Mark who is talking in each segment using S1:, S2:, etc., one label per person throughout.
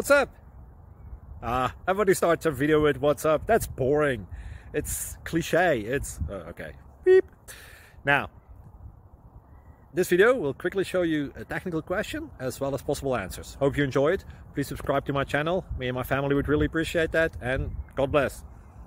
S1: What's up? Everybody starts a video with what's up. That's boring. It's cliche. It's okay. Beep. Now, this video will quickly show you a technical question as well as possible answers. Hope you enjoy it. Please subscribe to my channel. Me and my family would really appreciate that, and God bless.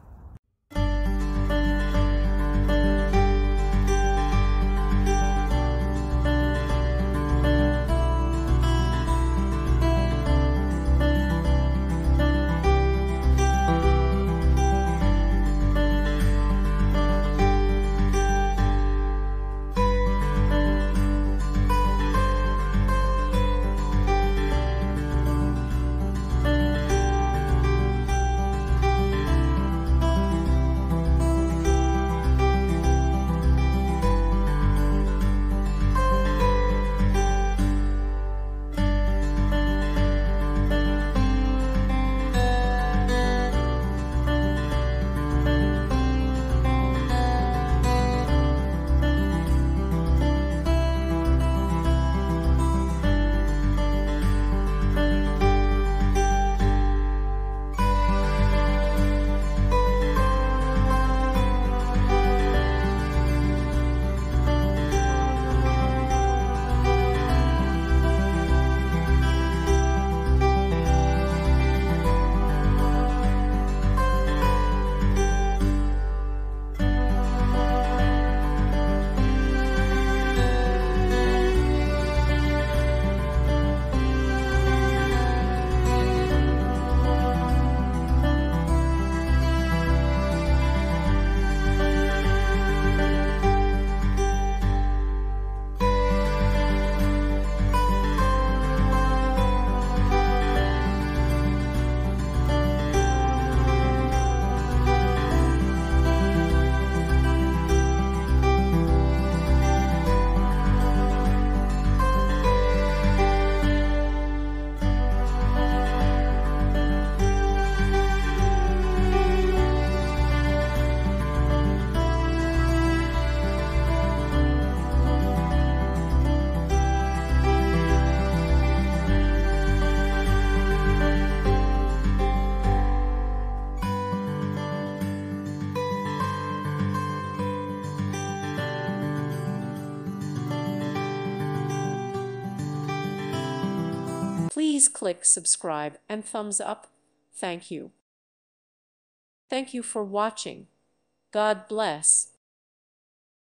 S2: Please click subscribe and thumbs up. Thank you. Thank you for watching. God bless.